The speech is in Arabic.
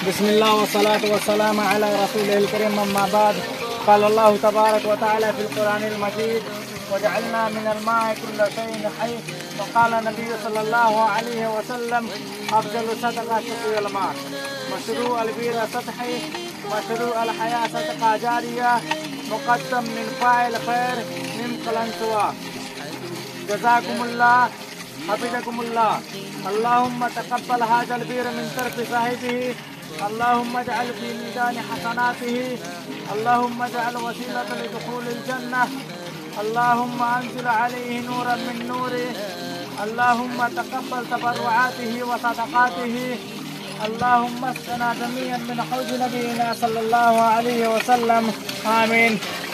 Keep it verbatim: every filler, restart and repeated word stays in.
بسم الله والصلاة والسلام على رسوله الكريم، أما بعد. قال الله تبارك وتعالى في القرآن المجيد: وجعلنا من الماء كل شيء حي. وقال النبي صلى الله عليه وسلم: أفضل صدقة سقي الماء، مشروع البير سطحي، مشروع الحياة صدقة جارية، مقدم من فاعل خير من قلنسوا. جزاكم الله، حفظكم الله. اللهم تقبل هذا البير من طرف صاحبه، اللهم اجعل في ميزان حسناته، اللهم اجعل وسيلة لدخول الجنة، اللهم انزل عليه نورا من نوره، اللهم تقبل تبرعاته وصدقاته، اللهم اسقنا جميعا من حوض نبينا صلى الله عليه وسلم. آمين.